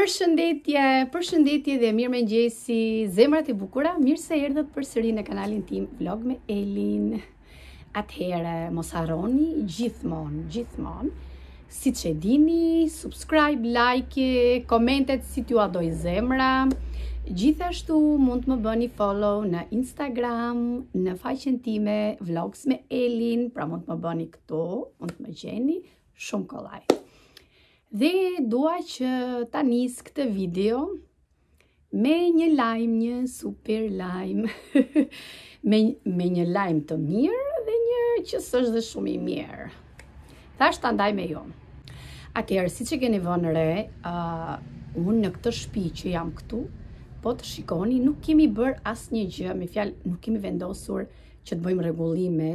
Përshëndetje dhe mirëmëngjesi, zemrat e bukura, mirë se erdhët përsëri në kanalin tim Vlog me Elin. Atëherë, mos harroni gjithmonë, siç e dini, subscribe, like, komentet si t'ju doj zemra. Gjithashtu mund të më bëni follow në Instagram, në faqen time Vlogs me Elin, pra mund të më bëni këtu, mund të më gjeni, shumë kollaj. Dhe dua që ta nis këtë video me një lajm, një super lajm, me një lajm të mirë dhe një që s'është dhe shumë i mirë. Thash ta ndaj me ju. Atëherë, siç e keni vënë re, unë në këtë shtëpi që jam këtu, po të shikoni, nuk kemi bërë asnjë gjë, me fjalë, nuk kemi vendosur që të bëjmë rregulime.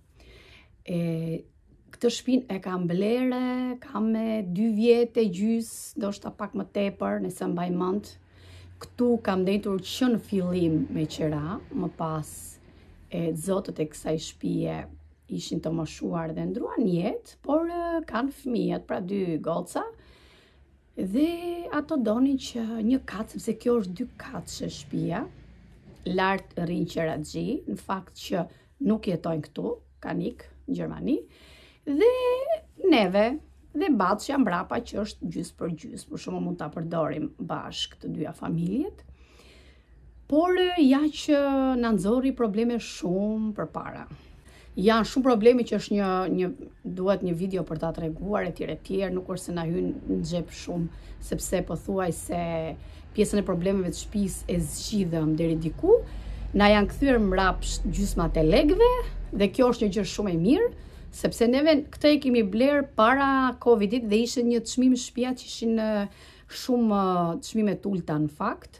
Këtë shtëpinë e kam blerë, kam me 2 vjet e gjys, ndoshta pak më tepër, nëse mbaj mend. Këtu kam ndetur që në fillim me qira, më pas zotët e kësaj shtëpie ishin të moshuar dhe ndruan jetë, por kanë fëmijët, pra 2 goca, dhe ato donin që një kat, sepse kjo është 2 katëshe shtëpia, lart rrin Qeraxhi, në fakt që nuk jetojnë këtu, kanë ikë në Gjermani. Dhe neve dhe Batshja mbrapa që është gjys për gjys, për shumë mund ta përdorim bashkë të dyja familjet, por ja që na nxorri probleme shumë përpara. Janë shumë probleme që është duhet një video për ta treguar etj, nuk është se na hyn në xhep shumë, sepse pothuajse pjesën e problemeve të shtëpisë e zgjidhëm deri diku, na janë kthyer mbrapsht gjysmat e lekëve dhe kjo është një gjë shumë e mirë. Sepse neve këtë e kemi bler para Covidit dhe ishte një çmim shtëpia që ishin shumë çmime të ulta në fakt.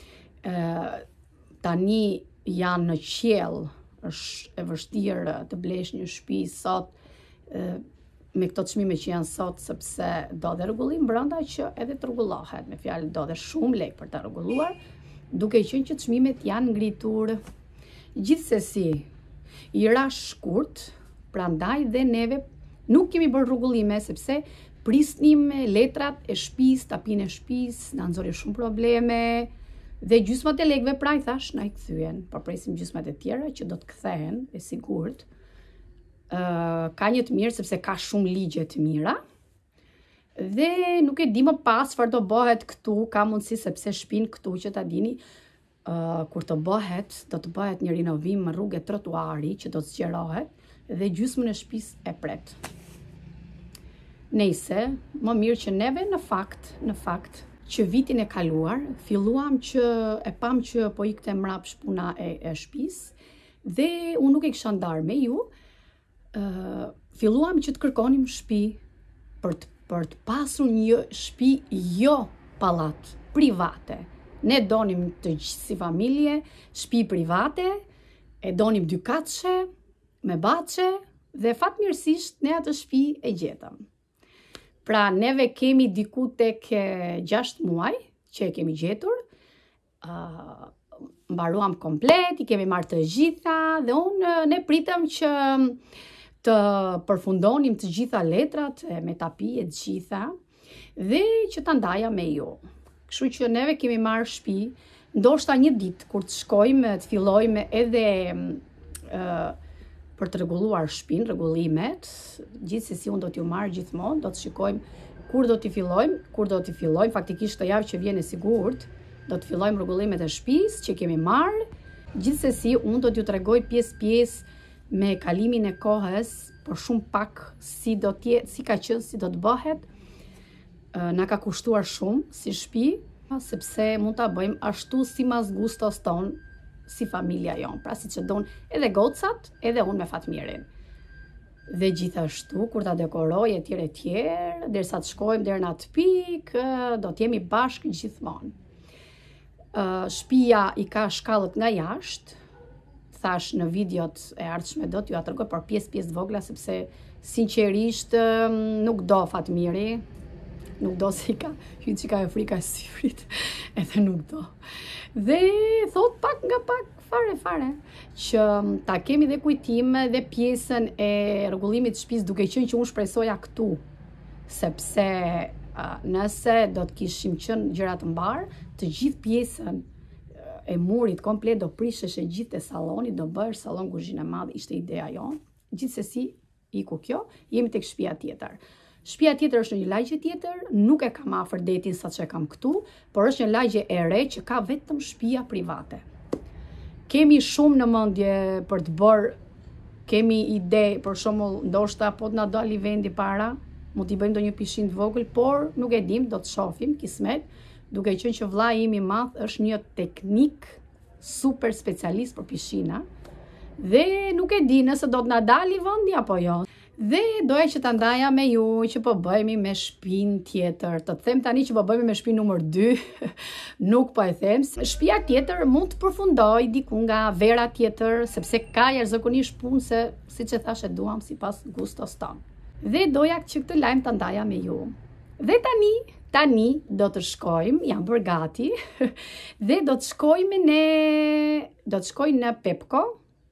Tani janë në qiell, është e vështirë të blesh një shtëpi sot me këto çmime që janë sot, sepse do dhe rregullim brenda që edhe të rregullohet, me fjalë do dhe shumë lek për ta rregulluar, duke qenë që çmimet janë ngritur. Gjithsesi, i ra shkurt. Prandaj dhe neve nuk kemi bërë rregullime, sepse prisnim letrat e shtëpisë, tapinë e shtëpisë, na nxori shumë probleme, dhe gjysmat e lekëve pra i thash na i kthyen, po presim gjysmat e tjera që do të kthehen, e sigurt. Ka një të mirë sepse ka shumë ligje të mira. Dhe nuk e di më pas çfarë do bëhet këtu, ka mundësi sepse shtëpinë këtu që ta dini, kur të bëhet, do të bëhet një rinovim në rrugë trotuari që do të zgjerohet dhe gjysmën e shtëpisë e pret. Nëse, më mirë që neve në fakt që vitin e kaluar filluam që e pam që po ikte mbrapsht puna e shtëpisë dhe unë nuk e kisha ndarë me ju, filluam që të kërkonim shtëpi për të pasur një shtëpi jo pallat, private. Ne donim të si familje shtëpi private, e donim 2 katëshe, me bache, dhe fatmirësisht ne atë shtëpi e gjetëm. Pra neve kemi diku tek 6 muaj që e kemi gjetur, mbaruam komplet, i kemi marrë të gjitha dhe ne pritëm që të përfundonim të gjitha letrat me tapi e të gjitha dhe që ta ndaja me ju. Kështu që neve kemi marrë shtëpi, ndoshta një ditë kur të shkojmë të fillojmë edhe për të rregulluar shtëpinë, rregullimet, gjithsesi unë do t'ju marr gjithmonë, do të shikojmë kur do t'i fillojmë, faktikisht këtë javë që vjen e sigurt, do të fillojmë rregullimet e shtëpisë që kemi marrë. Gjithsesi unë do t'ju tregoj pjesë me kalimin e kohës, por shumë pak si do të jetë, si ka qenë, si do të bëhet. Na ka kushtuar shumë si shtëpi, sepse mund ta bëjmë ashtu si mas gustos ton, si familja jonë, pra si që donë edhe gocat, edhe unë me Fatmirin. Dhe gjithashtu, kur ta dekoroj e tjerë, derisa të shkojmë deri në atë pikë, do t'jemi bashkë gjithmonë. Shtëpia i ka shkallët nga jashtë, thash në videot e ardhshme do t'ju a tregoj për pjesë vogla, sepse sinqerisht nuk do Fatmiri, nuk do se ka hynë që ka e frika e syrit, edhe nuk do. Dhe thot pak nga pak, fare, që ta kemi dhe kujtime dhe pjesën e rregullimit të shtëpisë, duke qenë që unë shpresoja këtu, sepse Nëse do të kishim qenë gjëra të mbar, të gjithë pjesën e murit komplet do prishesh e gjithë e sallonit, do bësh sallon kuzhinë e madhe, ishte ideja jonë. Gjithsesi, iku kjo, jemi tek shtëpia tjetër. Shtëpia tjetër është në një lagje tjetër, nuk e kam afër detin sa që kam këtu, por është një lagje e re që ka vetëm shtëpia private. Kemi shumë në mendje për të bërë, kemi ide, për shembull, ndoshta po të na dali vendi para, mund t'i bëjmë ndonjë pishinë të vogël, por nuk e dim, do të shohim, kismet, duke qenë që vllai im i madh është një teknik super specialist për pishina, dhe nuk e di nëse do të na dali vendi apo jo. Dhe doja që ta ndaja me ju që po bëhemi me shtëpinë tjetër. Të them tani që po bëhemi me shtëpinë numër 2, nuk po e them. Shtëpia tjetër mund të përfundoj diku nga vera tjetër, sepse ka jashtëzakonisht punë se, siç e thash, e duam sipas gustos ton. Dhe doja që këtë lajm ta ndaja me ju. Dhe tani do të shkojmë, jam bërë gati, dhe do të shkojmë në Pepco.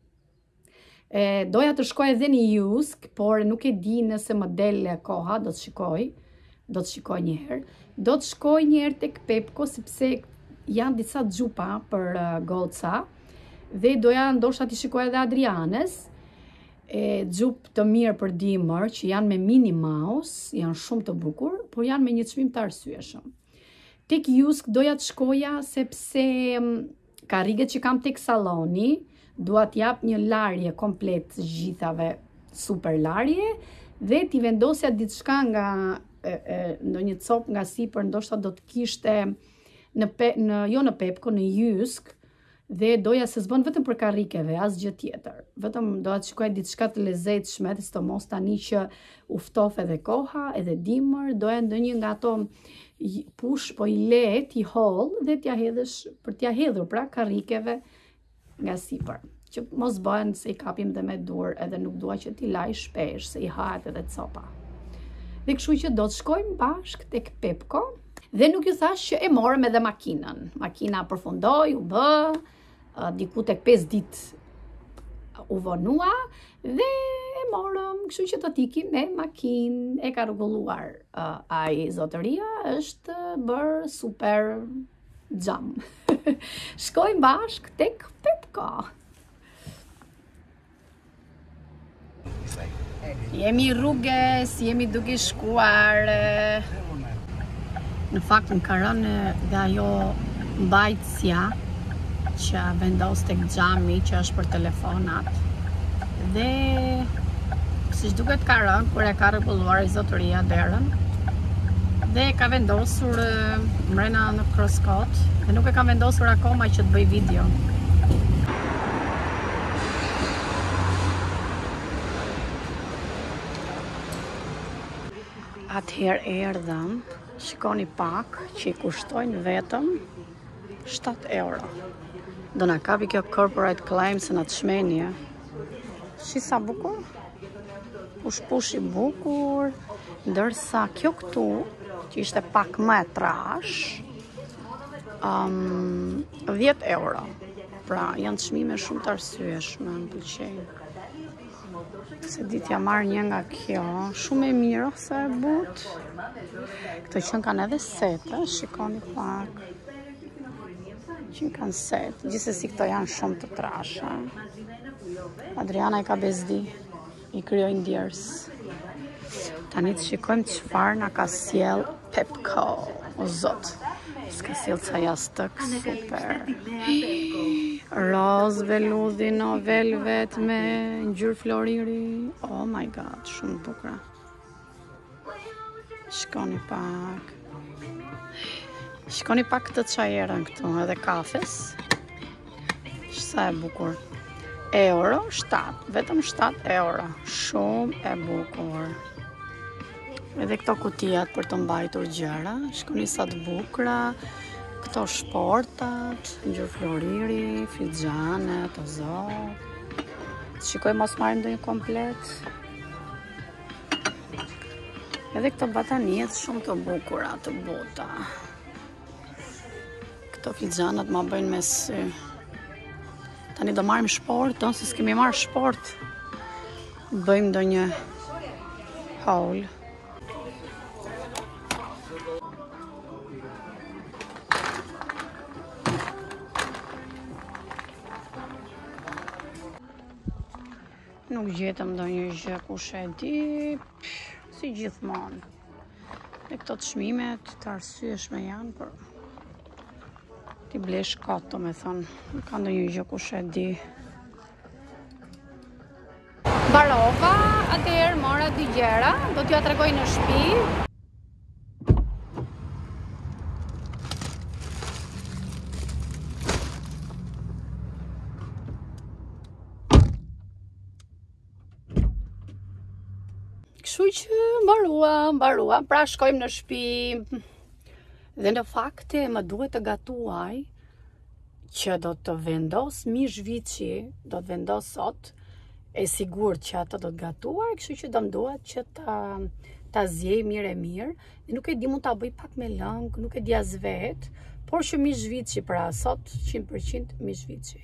Doja të shkoj edhe në Jusk, por nuk e di nëse më del koha, do të shikoj një herë. Do të shkoj një herë tek Pepco, sepse janë disa xhupa për goca, dhe doja ndoshta t'i shikoj edhe Adrianes, xhup të mirë për dimër, që janë me Minnie Mouse, janë shumë të bukur, por janë me një çmim të arsyeshëm. Tek Jusk doja të shkoja sepse karriget që kam tek salloni, dua t'jap një larje komplet gjithave, super larje, dhe t'i vendosja diçka nga ndonjë copë nga sipër, ndoshta do të kishte jo në Pepco, në Jusk, dhe doja se s'bën vetëm për karrikeve, asgjë tjetër. Vetëm doja të shkoj diçka të lezetshme, sidomos tani që u ftof edhe koha, edhe dimër, doja ndonjë nga ato push, po i lehtë, i holl, dhe t'ja hedhësh për t'ja hedhur pra karrikeve nga sipër, që mos bëhen se i kapim dhe me dur, edhe nuk dua që t'i laj shpesh, se i hahet edhe copa. Dhe kështu që do të shkojmë bashkë tek Pepco, dhe nuk ju thash që e morëm edhe makinën. Makina përfundoi, u bë, diku tek 5 ditë u vonua, dhe e morëm, kështu që do t'ikim me makinë, e ka rregulluar ai zotëria, është bërë super xham. Shkojmë bashkë tek Pepco. Jemi rrugës, jemi duke shkuar. Në fakt më ka rënë dhe ajo mbajtësja që vendos tek xhami që është për telefonat. Dhe siç duket ka rënë kur e ka rregulluar zotëria derën. Dhe ka vendosur mrena në kroskot, dhe nuk e ka vendosur akoma që të bëj video. Atëherë erdhëm, shikoni pak që i kushtojnë vetëm 7 euro. Do na kapi kjo corporate claim se na të shmenje. Shi sa bukur? Push i bukur, ndërsa kjo këtu, që ishte pak më e trash, 10 euro. Pra, janë çmime shumë të arsyeshme, më pëlqejnë. Se ditë ja marrë një nga kjo, shumë e mirë, se e butë. Këto që kanë edhe sete, shikoni pak. Që kanë set, gjithsesi këto janë shumë të trasha. Adriana i ka bezdi, i kryojnë djers. Tani të shikojmë çfarë na ka sjell Pepco. O zot, s'ka sjell ca jastëk super. Roz veludhi no velvet me ngjyrë floriri. Oh my god, shumë bukura. Shikoni pak. Shikoni pak këtë çajerën këtu, edhe kafes. Sa e bukur. Euro 7, vetëm 7 euro. Shumë e bukur. Edhe këto kutijat për të mbajtur gjëra. Shikoni sa të bukura. Këto shportat, ngjyrë floriri, fixhanet, o zot. Shikoj mos marrim ndonjë komplet. Edhe këto bataniet shumë të bukura, të buta. Këto fixhanat ma bëjnë me sy. Tani do marrim shport, se s'kemi marrë shport. Bëjmë ndonjë haul. Nuk gjetëm ndonjë gjë kush e di, si gjithmonë. E këto çmimet të arsyeshme janë, por ti blesh kot, domethënë, nuk ka ndonjë gjë kush e di. Mbarova, atëherë mora dy gjëra, do t'ju tregoj në shtëpi. Kështu që mbarua, pra shkojmë në shtëpi. Dhe në fakte më duhet të gatuaj që do të vendos mish viçi, do të vendos sot, e sigurt që ato do të gatuaj, kështu që do më duhet që ta zjej mirë e mirë. Dhe nuk e di, mund ta bëj pak me lëng, nuk e di as vet, por që mish viçi pra sot 100% mish viçi.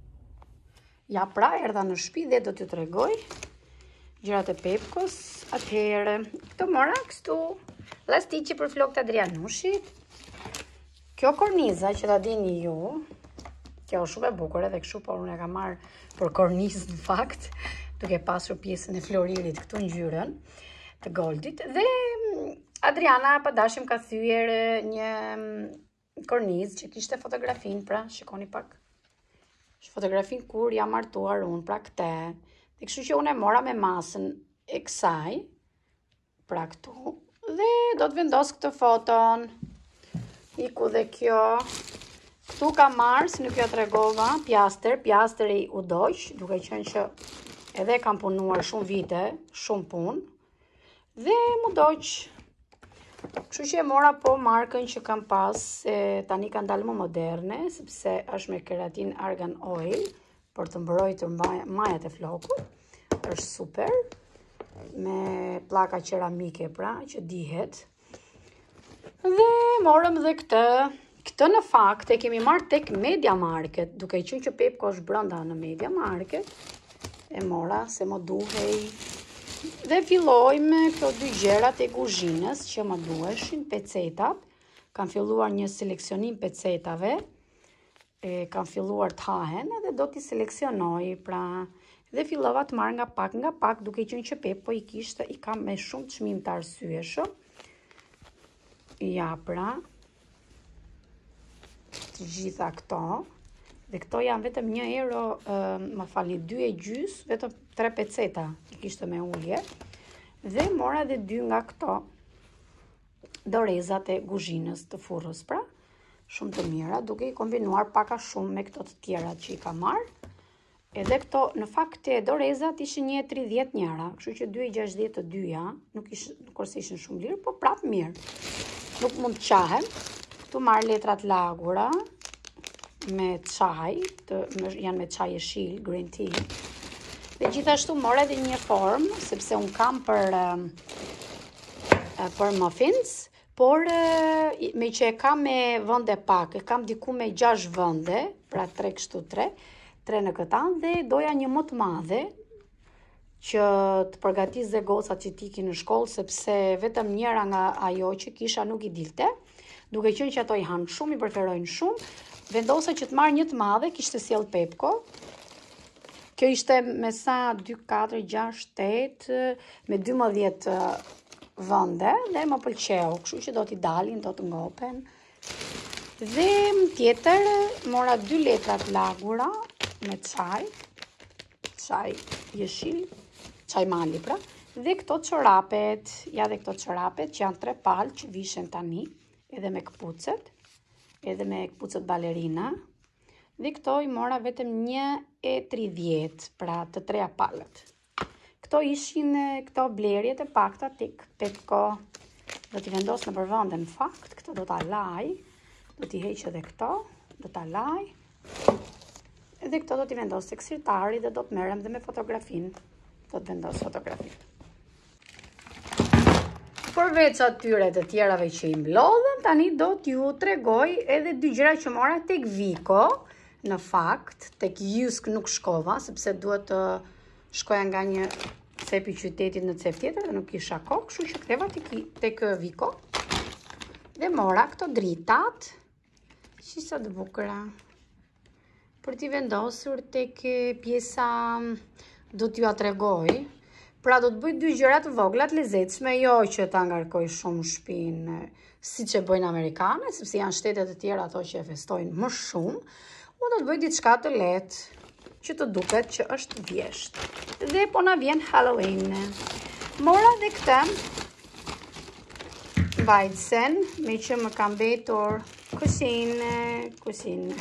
Ja pra, erdha në shtëpi dhe do t'ju tregoj gjërat e Pepkos. Atëherë, këto mora kështu llastiqe për flokët Adrianushit. Kjo korniza që ta dini ju, kjo është shumë e bukur edhe kështu, por unë e kam marrë për kornizë në fakt, duke pasur pjesën e floririt këtu në ngjyrën të goldit. Dhe Adriana pa dashim ka thyer një kornizë që kishte fotografin, pra shikoni pak. Fotografin kur jam martuar unë, pra këtë. Dhe kështu që unë e mora me masën e kësaj, pra këtu, dhe do të vendos këtë foton. Iku dhe kjo. Këtu ka marrë, si nuk jo tregova, pjasteri u doq, duke qenë që edhe kam punuar shumë vite, shumë punë, dhe mu doq. Kështu që e mora po markën që kam pas, tani ka dalë më moderne, sepse është me keratin argan oil, për të mbrojtur majat e flokut, është super, me pllaka qeramike pra, që dihet. Dhe morëm dhe këtë në fakt e kemi marrë tek Media Market, duke qenë që Pepko është brenda në Media Market, e mora se më duhej. Dhe filloj me këto dy gjërat e kuzhinës që më duheshin, pecetat. Kam filluar një seleksionim pecetave, kam filluar të hahen edhe do t'i seleksionoj, pra, dhe fillova të marrë nga pak, duke qenë që Pepko i kam me shumë çmim të arsyeshëm. Ja, pra, të gjitha këto, dhe këto janë vetëm €1, më falni, 2,5, vetëm 3 peceta i kishte me ulje, dhe mora dhe 2 nga këto dorezat e kuzhinës të furrës, pra, shumë të mira, duke i kombinuar paka shumë me këto të tjera që i ka marrë. Edhe këto, në fakt, dorezat ishin 1,30 njëra, kështu që 2,60 të dyja, nuk kurse ishin shumë lirë, po prapë mirë. Nuk mund të qahem. Këtu marrë letrat lagura me çaj, janë me çaj jeshil, green tea. Dhe gjithashtu mora edhe një formë, sepse unë kam për muffins, por me që e kam me vënde pak, e kam diku me 6 vënde, pra 3 kështu 3 në këta, dhe doja një më të madhe, që të përgatis dhe gocat që tiki në shkollë, sepse vetëm njëra nga ajo që kisha nuk i dilte, duke qenë që ato i hanë shumë, i preferojnë shumë, vendosa që të marrë një të madhe, kishte sjell Pepko. Kjo ishte me sa 2, 4, 6, 8, me 12 vënde, dhe më pëlqeu, kështu që do t'i dalin, do të ngopen. Dhe tjetër, mora 2 letrat lagura me çaj jeshil, çaj mali pra, dhe këto çorapet, ja dhe këto çorapet që janë 3 palë që vishen tani, edhe me këpucët balerina, dhe këto i mora vetëm 1,30, pra të 3 palët. Këto ishin këto blerjet e pakta tek Pepko. Do t'i vendos në përvënde në fakt, këto do t'a laj, do t'i heq edhe këto, do t'a laj, edhe këto do t'i vendos tek sirtari dhe do t'merrem dhe me fotografin, do t'vendos fotografin. Përveç atyre të tjerave që i mblodhen, tani do t'ju tregoj edhe 2 gjëra që mora tek Viko, në fakt, tek Jysk nuk shkova, sepse duhet të shkoja nga një cep i qytetit në cep tjetër dhe nuk kisha kohë, kështu që ktheva tek Viko. Dhe mora këto dritat, që sa të bukura, për t'i vendosur tek pjesa do t'ju tregoj. Pra do të bëj 2 gjëra të vogla të lezetshme, jo që ta ngarkoj shumë shtëpinë siç e bëjnë amerikanë, sepse janë shtete të tjera ato që e festojnë më shumë. Unë do të bëj diçka të lehtë që të duket që është vjesht. Dhe po na vjen Halloween. Mora dhe këtë vajtsen, me që më kam betur kuzhinë,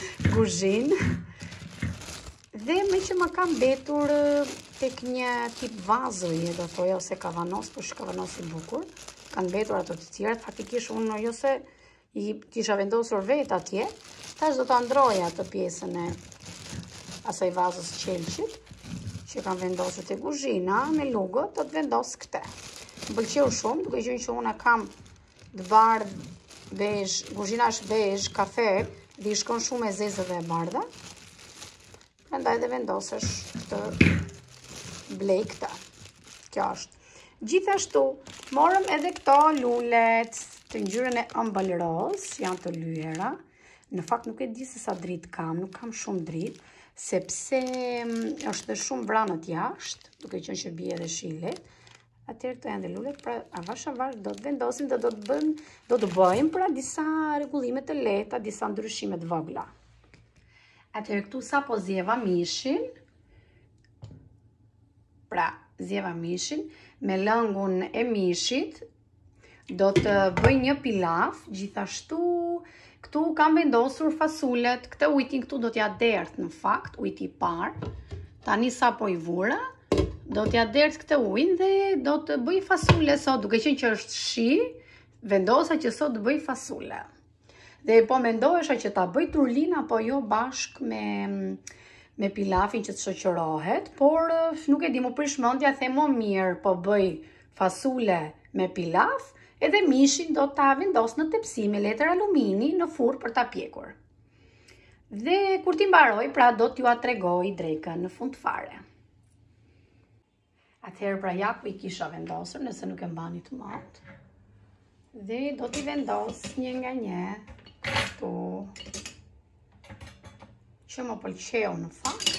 dhe me që më kam betur tek një tip vazoje, do thoj, ose kavanos, për shkavanos i bukur, kanë betur ato të tjera, faktikisht unë jo se i kisha vendosur vetë atje, tash do të ndroja atë pjesën e asaj vazës qelqit, që kam vendosur te kuzhina, me lugo, do të vendos këte. Më pëlqeu shumë, duke qenë që unë kam të bardhë, bezh, kuzhina është bezh, kafe, dhe i shkon shumë e zezë dhe e bardha. Prandaj dhe vendosesh këtë blej këta. Kjo është. Gjithashtu, morëm edhe këto lulet të ngjyrën e ëmbël roz, janë të lyera. Në fakt nuk e di se sa dritë kam, nuk kam shumë dritë, sepse është dhe shumë vranët jashtë, duke qenë që bie edhe shile. Atëherë këto janë dhe lulet, pra avash do të vendosim dhe do të bëjmë pra disa rregullime të lehta, disa ndryshime të vogla. Atëherë këtu sa po zjeva mishin, pra zjeva mishin, me lëngun e mishit, do të bëj një pilaf, gjithashtu këtu kam vendosur fasulet, këtë ujtin këtu do t'ja dert në fakt, ujti i parë, tani sa po i vura, do t'ja dert këtë ujin dhe do të bëj fasule sot, duke qenë që është shi, vendosa që sot të bëj fasule. Dhe po mendohesha që ta bëj turlin apo jo bashk me pilafin që të shoqërohet, por nuk e di, më prish mendja, them më mirë po bëj fasule me pilaf, edhe mishin do ta vendos në tepsi me letër alumini në furrë për ta pjekur. Dhe kur ti mbaroj, pra do t'ju tregoj drekën në fund fare. Atëherë pra ja ku i kisha vendosur, nëse nuk e mbani të matë. Dhe do t'i vendos një nga një këtu, që më pëlqeu në fakt.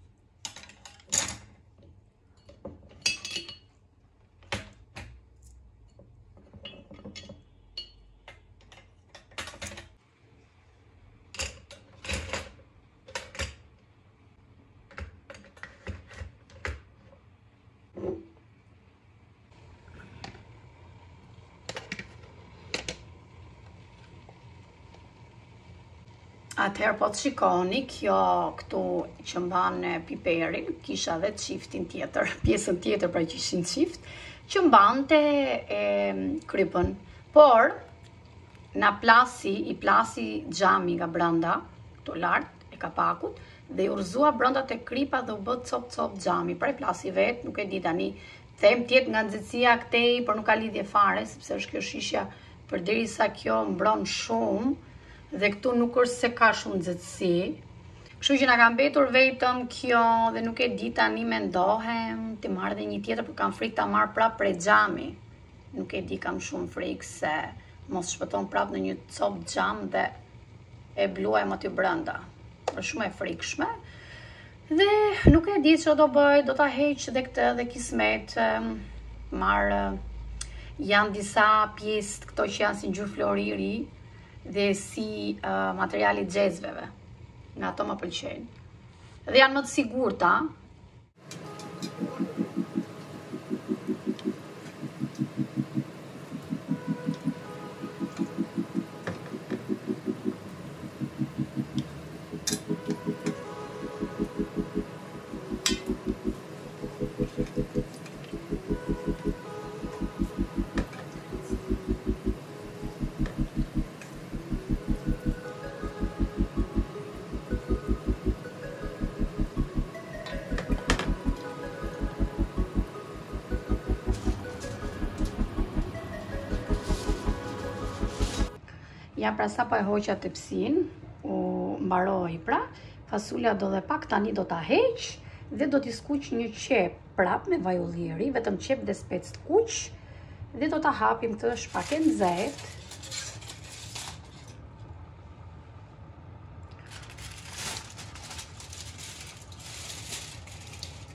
Atëherë po të shikoni, kjo këtu që mban piperin, kisha dhe çiftin tjetër, pjesën tjetër pra që ishin çift, që mbante krypën. Por, i plasi xhami nga brenda, këtu lart e kapakut, dhe i urzua brenda te krypa dhe u bë cop xhami. Pra i plasi vetë, nuk e di tani, them tjetë nga nxehtësia këtej, por nuk ka lidhje fare, sepse është kjo shishja përderisa kjo mbron shumë, dhe këtu nuk është se ka shumë nxehtësi. Kështu që na ka mbetur vetëm kjo dhe nuk e di tani mendohem të marr dhe një tjetër, por kam frikë ta marr prap prej xhami. Nuk e di, kam shumë frikë se mos shpëton prap në një cop xham dhe e bluajm aty brenda. Është shumë e frikshme. Dhe nuk e di çfarë do bëj, do ta heq dhe këtë dhe kismet. Janë disa pjesë këto që janë si ngjyrë floriri dhe si materiali xhezveve. Nga ato më pëlqejnë. Dhe janë më të sigurta. Ja pra sa po e hoqa tepsin, u mbaroi pra, fasulja do dhe pak tani do ta heq dhe do t'i skuq një qep prap me vaj ullieri, vetëm qep dhe spec të kuq, dhe do ta hapim këtë shpak e nxehtë.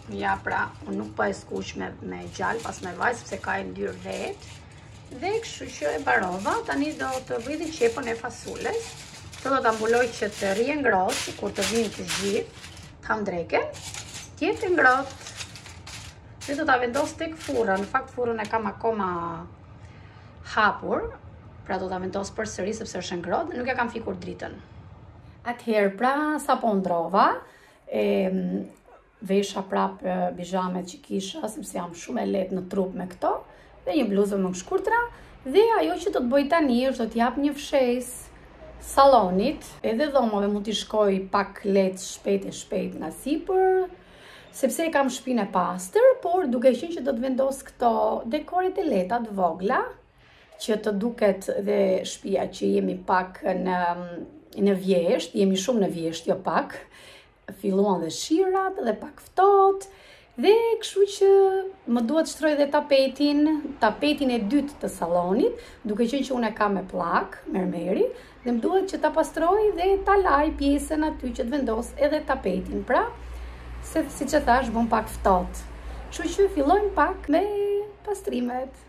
Ja, pra, unë nuk pa e skuq me gjallë, pas me vaj, sepse ka e ndyrë vetë. Dhe kështu që e barova, tani do të vridhi qepën e fasules. Këtë do të ambuloj që të rrie ngrohtë, kur të vinë të gjithë, të ham dreken, tjetë ngrohtë. Dhe do ta vendos tek furra, në fakt furrën e kam akoma hapur, pra do ta vendos përsëri sepse është ngrohtë dhe nuk ja kam fikur dritën. Atëherë, pra, sa po ndrova, vesha prap bijamet që kisha, sepse jam shumë e lehtë në trup me këto, dhe një bluzë më shkurtra, dhe ajo që do të bëj tani është do t'jap një fshesë sallonit, edhe dhomave mund t'i shkoj pak lehtë shpejt nga sipër, sepse e kam shtëpinë e pastër, por duke qenë që do të vendos këto dekoret e lehta të vogla, që të duket dhe shtëpia që jemi pak në vjesht, jemi shumë në vjesht, jo pak, filluan dhe shirat dhe pak ftohtë, dhe kështu që më duhet shtroj dhe tapetin e dytë të sallonit, duke qenë që unë e kam me plak, mermeri, dhe më duhet që ta pastroj dhe ta laj pjesën aty që të vendos edhe tapetin, pra, se si që thash, bën pak ftohtë. Kështu që fillojmë pak me pastrimet.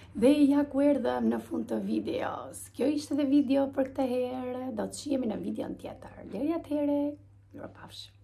Dhe ja ku erdhëm në fund të videos. Kjo ishte dhe video për këtë herë. Do të shihemi në videon tjetër. Deri atëherë, mirupafshim.